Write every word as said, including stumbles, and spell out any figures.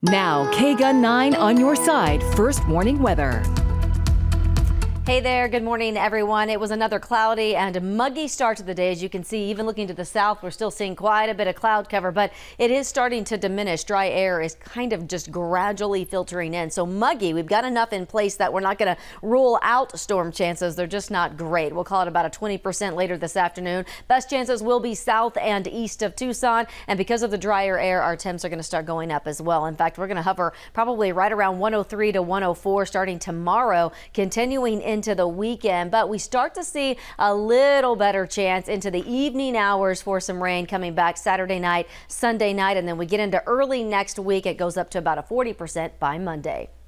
Now, K G U N nine on your side, first morning weather. Hey there, good morning everyone. It was another cloudy and muggy start to the day. As you can see, even looking to the south, we're still seeing quite a bit of cloud cover, but it is starting to diminish. Dry air is kind of just gradually filtering in. So muggy, we've got enough in place that we're not going to rule out storm chances. They're just not great. We'll call it about a twenty percent later this afternoon. Best chances will be south and east of Tucson. And because of the drier air, our temps are going to start going up as well. In fact, we're going to hover probably right around one oh three to one oh four starting tomorrow, continuing into the weekend, but we start to see a little better chance into the evening hours for some rain coming back Saturday night, Sunday night, and then we get into early next week. It goes up to about a forty percent by Monday.